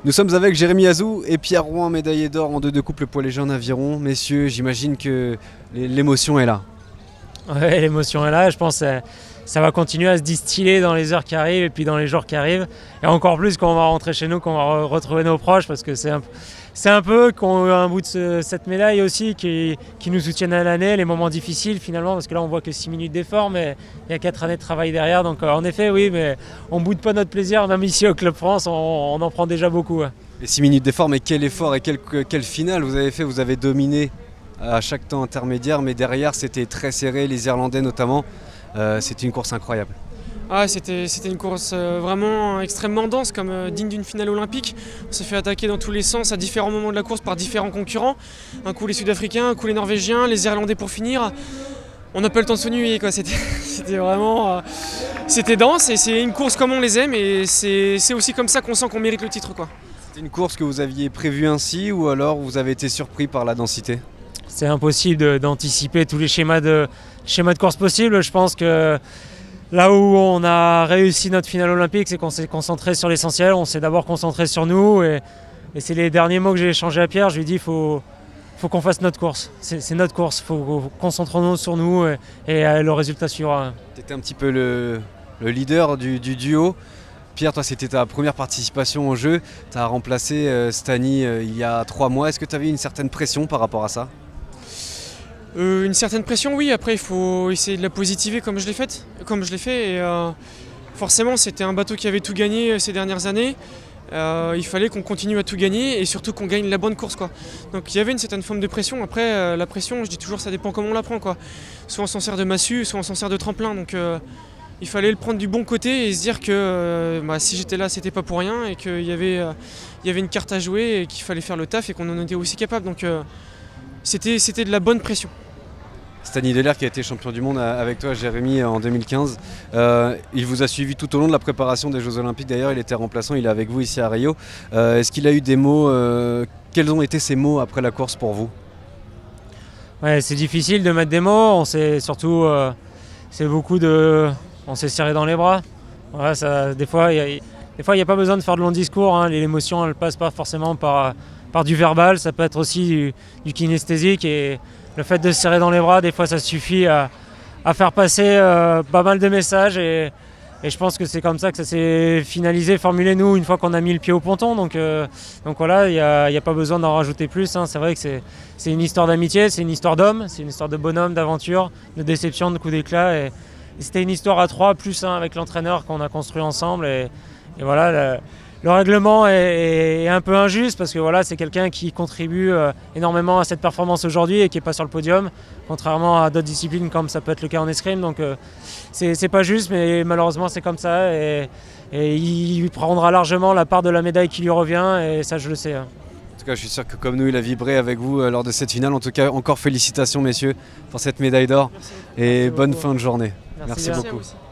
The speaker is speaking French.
Nous sommes avec Jérémy Azou et Pierre Rouen, médaillé d'or en 2 couples poids léger en aviron. Messieurs, j'imagine que l'émotion est là. Ouais, l'émotion est là. Je pense que ça va continuer à se distiller dans les heures qui arrivent et puis dans les jours qui arrivent. Et encore plus quand on va rentrer chez nous, quand on va retrouver nos proches, parce que c'est un peu qu'on a un bout de cette médaille aussi qui nous soutiennent à l'année, les moments difficiles finalement, parce que là on voit que 6 minutes d'effort, mais il y a 4 années de travail derrière. Donc en effet, oui, mais on ne boude pas notre plaisir, même ici au Club France, on en prend déjà beaucoup. Ouais. Les 6 minutes d'effort, mais quel effort et quelle finale vous avez fait. Vous avez dominé à chaque temps intermédiaire, mais derrière c'était très serré, les Irlandais notamment. C'était une course incroyable. Ah, c'était une course vraiment extrêmement dense, comme digne d'une finale olympique. On s'est fait attaquer dans tous les sens à différents moments de la course par différents concurrents. Un coup les Sud-Africains, un coup les Norvégiens, les Irlandais pour finir. On n'a pas le temps de s'ennuyer, quoi. C'était vraiment c'était dense et c'est une course comme on les aime et c'est aussi comme ça qu'on sent qu'on mérite le titre, quoi. C'était une course que vous aviez prévue ainsi ou alors vous avez été surpris par la densité? C'est impossible d'anticiper tous les schémas de course possibles. Je pense que là où on a réussi notre finale olympique, c'est qu'on s'est concentré sur l'essentiel. On s'est d'abord concentré sur nous et c'est les derniers mots que j'ai échangés à Pierre. Je lui ai dit il faut qu'on fasse notre course. C'est notre course, il faut concentrons-nous sur nous et le résultat suivra. Tu étais un petit peu le leader du duo. Pierre, toi c'était ta première participation au jeu. Tu as remplacé Stani il y a 3 mois. Est-ce que tu avais une certaine pression par rapport à ça? Une certaine pression, oui. Après, il faut essayer de la positiver comme je l'ai fait. Et forcément, c'était un bateau qui avait tout gagné ces dernières années. Il fallait qu'on continue à tout gagner et surtout qu'on gagne la bonne course, quoi. Donc il y avait une certaine forme de pression. Après, la pression, je dis toujours, ça dépend comment on la prend, quoi. Soit on s'en sert de massue, soit on s'en sert de tremplin. Donc il fallait le prendre du bon côté et se dire que si j'étais là, c'était pas pour rien et qu'il y avait une carte à jouer et qu'il fallait faire le taf et qu'on en était aussi capable. Donc c'était de la bonne pression. Stani Delair qui a été champion du monde avec toi, Jérémy, en 2015. Il vous a suivi tout au long de la préparation des Jeux Olympiques. D'ailleurs, il était remplaçant, il est avec vous ici à Rio. Est-ce qu'il a eu des mots quels ont été ces mots après la course pour vous? Ouais, c'est difficile de mettre des mots. On s'est surtout, on s'est serré dans les bras. Voilà, des fois, il n'y a pas besoin de faire de longs discours. Hein. L'émotion, elle ne passe pas forcément par du verbal. Ça peut être aussi du kinesthésique et le fait de se serrer dans les bras, des fois ça suffit à faire passer pas mal de messages et je pense que c'est comme ça que ça s'est finalisé, formulé nous une fois qu'on a mis le pied au ponton. Donc voilà, il n'y a pas besoin d'en rajouter plus. Hein. C'est vrai que c'est une histoire d'amitié, c'est une histoire d'homme, c'est une histoire de bonhomme, d'aventure, de déception, de coups d'éclat. Et c'était une histoire à 3 plus 1 avec l'entraîneur qu'on a construit ensemble. Et voilà, le règlement est un peu injuste parce que voilà, c'est quelqu'un qui contribue énormément à cette performance aujourd'hui et qui n'est pas sur le podium, contrairement à d'autres disciplines comme ça peut être le cas en escrime. Donc c'est pas juste, mais malheureusement c'est comme ça et il prendra largement la part de la médaille qui lui revient et ça je le sais. En tout cas, je suis sûr que comme nous, il a vibré avec vous lors de cette finale. En tout cas, encore félicitations messieurs pour cette médaille d'or et bonne fin de journée. Merci beaucoup.